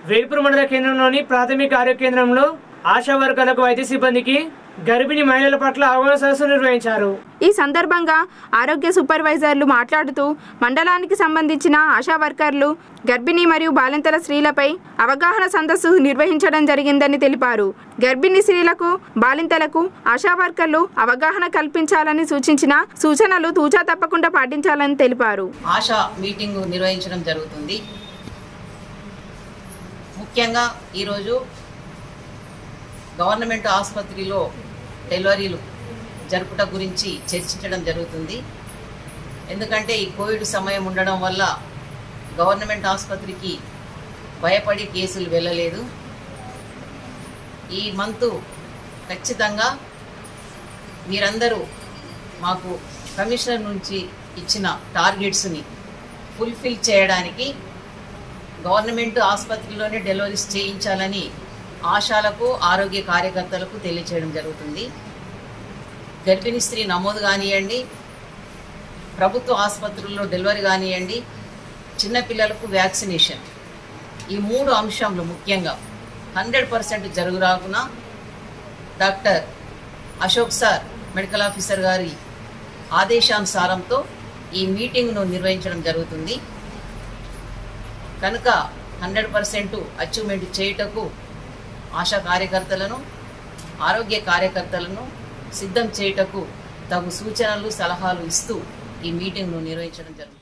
వేల్పూర్ మండల కేంద్రంలోని ప్రాథమిక ఆరోగ్య కేంద్రంలో ఆశా వర్కర్లకు వైద్య సిబ్బందికి గర్భిణీ మహిళల పట్ల అవగాహన సదస్సు నిర్వహించారు। ఈ సందర్భంగా ఆరోగ్య సూపర్వైజర్లు మాట్లాడుతూ మండలానికి సంబంధించిన ఆశా వర్కర్లు గర్భిణీ మరియు బాలింతల స్త్రీలపై అవగాహన సదస్సు నిర్వహించడం జరిగిందని తెలిపారు। గర్భిణీ స్త్రీలకు బాలింతలకు ఆశా వర్కర్లు అవగాహన కల్పించాలని సూచించిన సూచనలు తూచా తప్పకుండా పాటించాలని తెలిపారు। ఆశా మీటింగ్ నిర్వహించడం జరుగుతుంది। ముఖ్యంగా ఈ రోజు గవర్నమెంట్ ఆసుపత్రిలో డెలివరీలు జరుపుట గురించి చర్చించడం జరుగుతుంది। ఎందుకంటే ఈ కోవిడ్ సమయం ఉండడం వల్ల గవర్నమెంట్ ఆసుపత్రికి భయపడి కేసులు వెళ్ళలేదు। ఈ మంత్ ఖచ్చితంగా మీరందరూ మాకు కమిషనర్ నుంచి ఇచ్చిన టార్గెట్స్ని ఫుల్ఫిల్ చేయడానికి గవర్నమెంట్ ఆసుపత్రిలోనే డెలివరీస్ చేయించాలని ఆశాలకు ఆరోగ్య కార్యకర్తలకు తెలియచేయడం జరుగుతుంది। గర్భిణీ స్త్రీ నమోదు కానివ్వండి, ప్రభుత్వ ఆసుపత్రుల్లో డెలివరీ కానివ్వండి, చిన్నపిల్లలకు వ్యాక్సినేషన్, ఈ 3 అంశాలు ముఖ్యంగా 100% జరుగురాకున doctor Ashok sir medical officer గారి ఆదేశానుసారంతో ఈ మీటింగ్ను నిర్వహించడం జరుగుతుంది। కనుక 100% అచీవ్మెంట్ చేయుటకు ఆశా కార్యకర్తలను ఆరోగ్య కార్యకర్తలను సిద్ధం చేయుటకు తగు సూచనలు సలహాలు ఇస్తూ ఈ మీటింగ్ను నిర్వహించడం జరుగుతుంది।